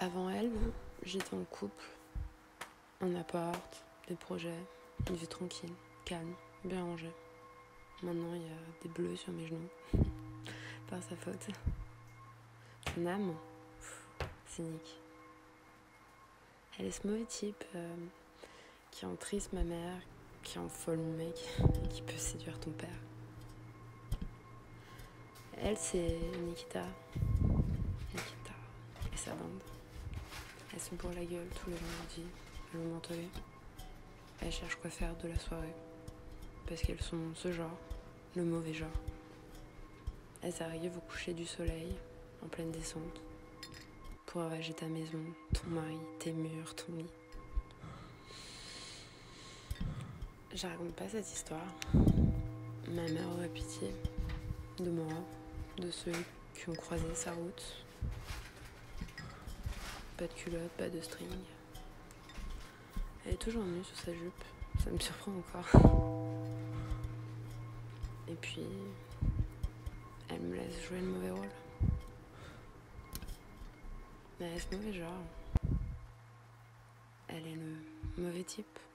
Avant elle, j'étais en couple, un appart, des projets, une vie tranquille, calme, bien rangée. Maintenant, il y a des bleus sur mes genoux, par sa faute. Son âme, cynique. Elle est ce mauvais type qui entriste ma mère, qui enfole mon mec et qui peut séduire ton père. Elle, c'est Nikita et sa bande. Elle se bourre la gueule tous les vendredis, elle veut mentoler. Elle cherche quoi faire de la soirée, parce qu'elles sont ce genre, le mauvais genre. Elles arrivent au coucher du soleil, en pleine descente, pour ravager ta maison, ton mari, tes murs, ton lit. Je raconte pas cette histoire. Ma mère aurait pitié de moi, de ceux qui ont croisé sa route. Pas de culotte, pas de string. Elle est toujours nue sous sa jupe, ça me surprend encore. Et puis, elle me laisse jouer le mauvais rôle. Mais elle est ce mauvais genre. Elle est le mauvais type.